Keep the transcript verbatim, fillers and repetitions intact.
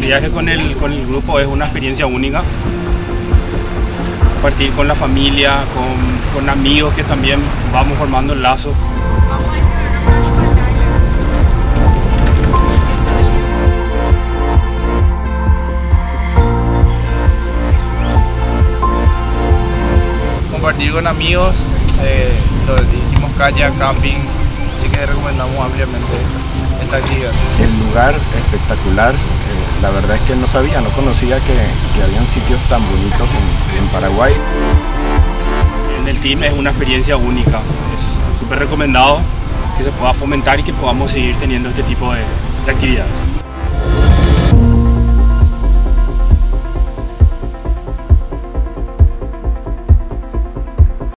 viaje con el, con el grupo es una experiencia única. Compartir con la familia, con, con amigos que también vamos formando el lazo. Compartir con amigos, eh, lo hicimos kayak, camping, así que recomendamos ampliamente esta actividad. El lugar espectacular, eh, la verdad es que no sabía, no conocía que, que habían sitios tan bonitos en, en Paraguay. En el team es una experiencia única, es súper recomendado que se pueda fomentar y que podamos seguir teniendo este tipo de, de actividades.